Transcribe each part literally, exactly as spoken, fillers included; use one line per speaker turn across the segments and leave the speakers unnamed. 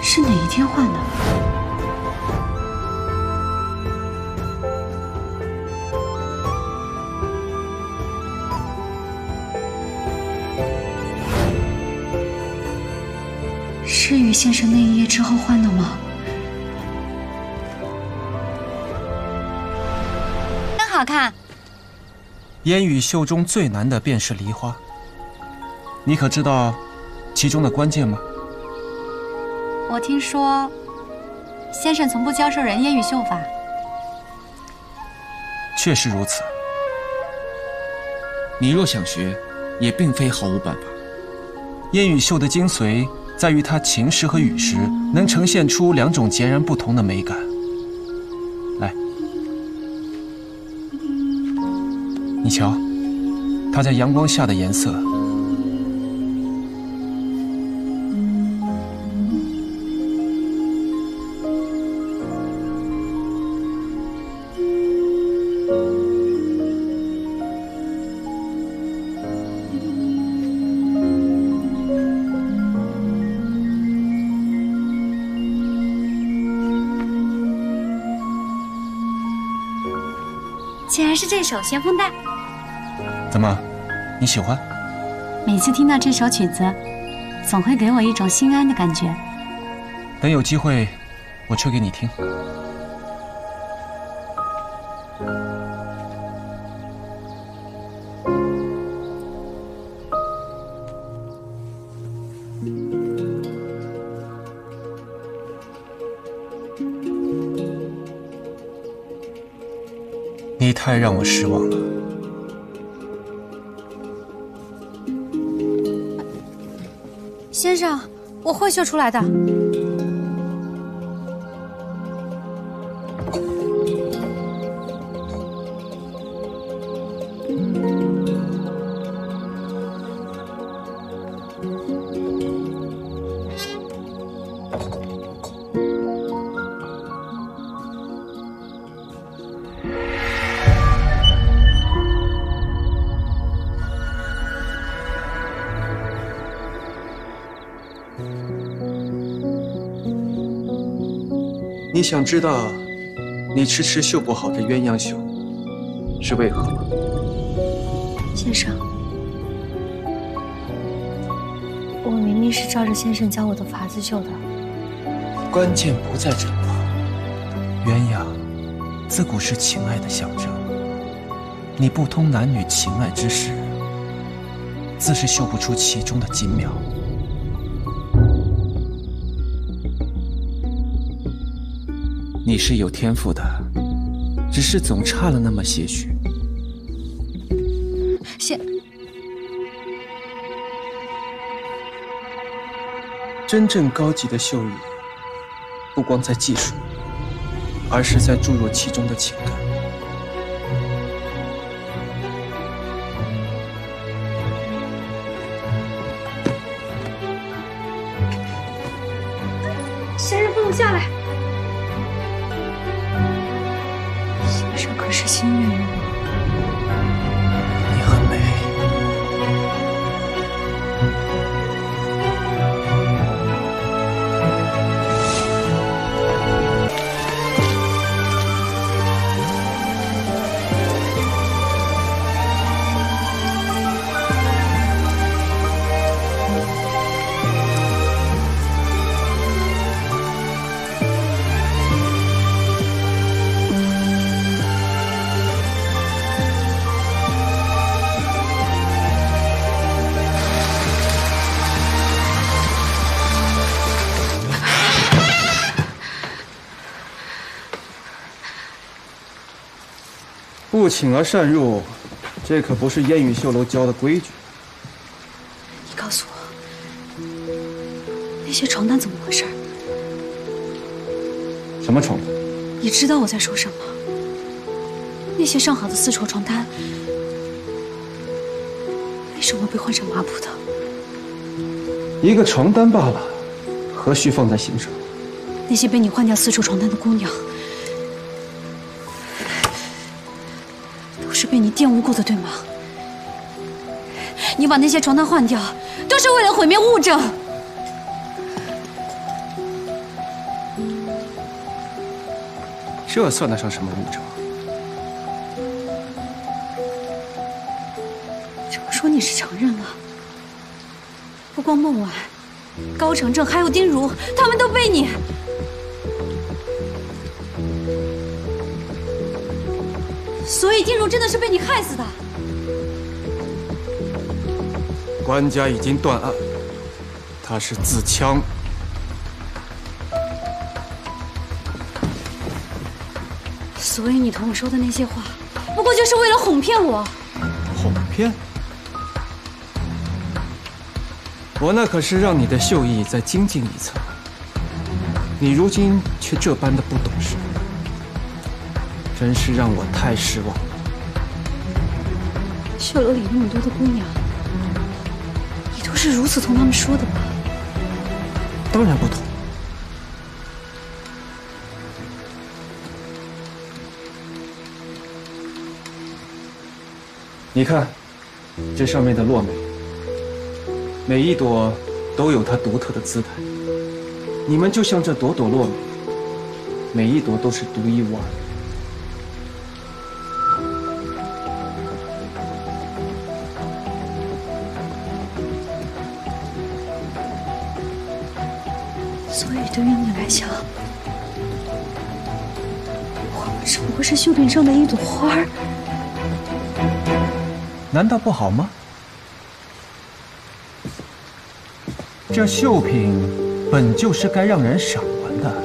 是哪一天换的？是与现身那一夜之后换的吗？真好看。
烟雨袖中最难的便是梨花，你可知道其中的关键吗？
我听说，先生从不教授人烟雨绣法。
确实如此。
你若想学，也并非毫无办法。
烟雨绣的精髓在于它晴时和雨时能呈现出两种截然不同的美感。来，你瞧，它在阳光下的颜色。
竟然是这首《咸丰带》。
怎么，你喜欢？
每次听到这首曲子，总会给我一种心安的感觉。
等有机会，我吹给你听。你太让我失望了。
先生，我会绣出来的。
你想知道你迟迟绣不好的鸳鸯绣是为何吗？
先生，我明明是照着先生教我的法子绣的。
关键不在这吧？鸳鸯自古是情爱的象征，你不通男女情爱之事，自是绣不出其中的精妙。你是有天赋的，只是总差了那么些许。
先，
真正高级的绣艺，不光在技术，而是在注入其中的情感。
先生，放我下来。先生可是心悦于我。
你很美。不请而擅入，这可不是烟雨绣楼教的规矩。
你告诉我，那些床单怎么回事？
什么床单？
你知道我在说什么？那些上好的丝绸床单，为什么被换成麻布的？
一个床单罢了，何须放在心上？
那些被你换掉丝绸床单的姑娘，都是被你玷污过的，对吗？你把那些床单换掉，都是为了毁灭物证。
这算得上什么武者？
这么说你是承认了？不光孟晚、高承正，还有丁如，他们都被你……所以丁如真的是被你害死的？
官家已经断案，他是自枪。
所以你同我说的那些话，不过就是为了哄骗我。
哄骗？我那可是让你的秀艺再精进一层，你如今却这般的不懂事，真是让我太失望了。
绣楼里那么多的姑娘，你都是如此同他们说的吧？
当然不同。你看，这上面的落梅，每一朵都有它独特的姿态。你们就像这朵朵落梅，每一朵都是独一无二的。
所以对于你来讲，我们只不过是绣品上的一朵花儿。
难道不好吗？这绣品本就是该让人赏玩的。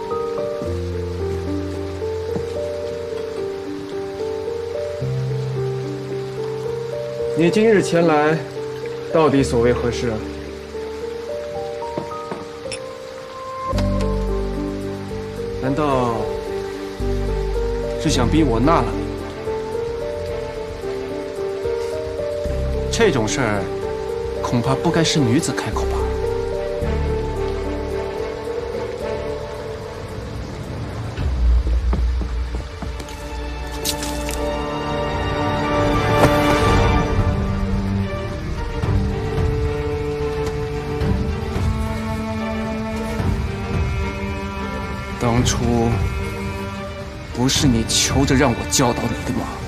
你今日前来，到底所为何事啊？难道是想逼我纳了你？这种事儿，恐怕不该是女子开口吧？当初不是你求着让我教导你的吗？